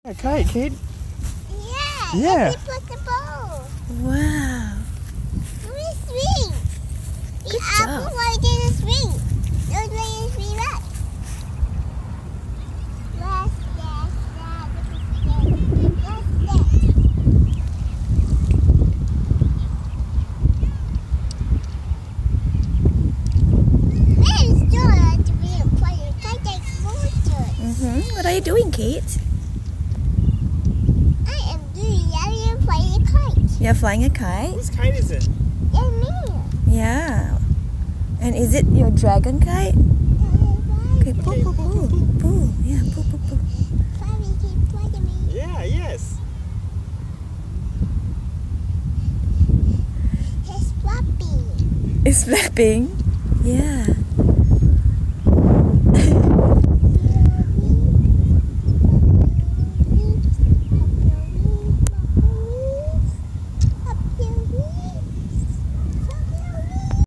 A kite, Kate? Yeah. Put the bow. Wow. We swing. Good The job. apple white didn't swing. Those way swing right. What are you doing, Kate? I am flying a kite. You're flying a kite? Whose kite is it? Yeah, me. Yeah. And is it your dragon kite? Okay, pull, pull, pull. Pull. Yeah, pull, pull, pull. Yeah, yes. It's flapping. It's flapping? Yeah.